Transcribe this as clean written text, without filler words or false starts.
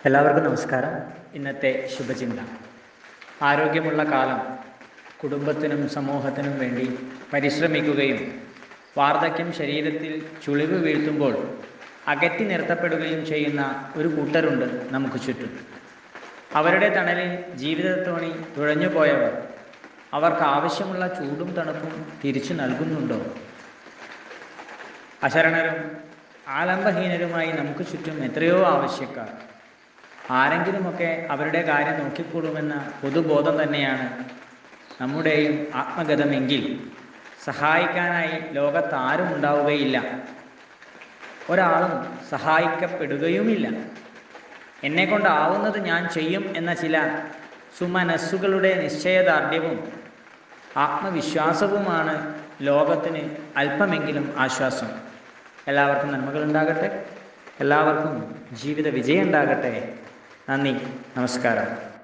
എല്ലാവർക്കും നമസ്കാരം. ഇന്നത്തെ ശുഭചിന്ത: ആരോഗ്യമുള്ള കാലം കുടുംബത്തിനും സമൂഹത്തിനും വേണ്ടി പരിശ്രമിക്കുകയും വാർദ്ധക്യം ശരീരത്തിൽ ചുളിവ് വീഴ്ത്തുമ്പോൾ അകറ്റി നിർത്തപ്പെടുകയും ചെയ്യുന്ന ഒരു കൂട്ടരുണ്ട് നമുക്ക് ചുറ്റും. അവരുടെ തണലിൽ ജീവിതത്തോണി തുഴഞ്ഞു പോയവർ അവർക്ക് ആവശ്യമുള്ള ചൂടും തണുപ്പും തിരിച്ചു നൽകുന്നുണ്ടോ? അശരണരും ആലംബഹീനരുമായി നമുക്ക് ചുറ്റും എത്രയോ ആവശ്യക്കാർ. ആരെങ്കിലുമൊക്കെ അവരുടെ കാര്യം നോക്കിക്കൊള്ളുമെന്ന പൊതുബോധം തന്നെയാണ് നമ്മുടെയും ആത്മഗതമെങ്കിൽ സഹായിക്കാനായി ലോകത്താരും ഉണ്ടാവുകയില്ല, ഒരാളും സഹായിക്കപ്പെടുകയുമില്ല. എന്നെക്കൊണ്ടാവുന്നത് ഞാൻ ചെയ്യും എന്ന ചില സുമനസ്സുകളുടെ നിശ്ചയദാർഢ്യവും ആത്മവിശ്വാസവുമാണ് ലോകത്തിന് അല്പമെങ്കിലും ആശ്വാസം. എല്ലാവർക്കും നന്മകളുണ്ടാകട്ടെ. എല്ലാവർക്കും ജീവിത വിജയം ഉണ്ടാകട്ടെ. നന്ദി, നമസ്കാരം.